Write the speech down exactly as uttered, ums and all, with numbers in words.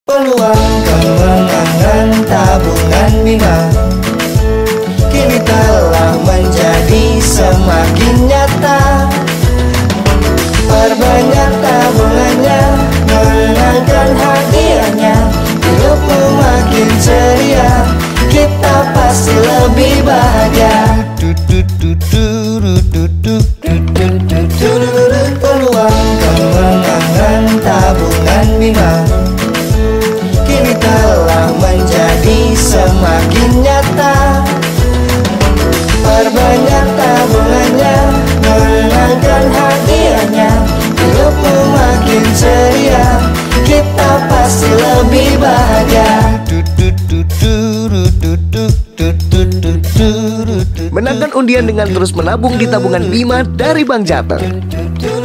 Peluang kemenangan tabungan Bima kini telah menjadi semakin nyata. Perbanyak tabungannya, menangkan hadiahnya, hidupmu makin ceria, kita pasti lebih bahagia. Peluang kemenangan tabungan Bima kini telah menjadi semakin nyata. Perbanyak tabungannya, menangkan hadiahnya, hidupmu makin ceria, kita pasti lebih bahagia. Menangkan undian dengan terus menabung di tabungan Bima dari Bank Jateng.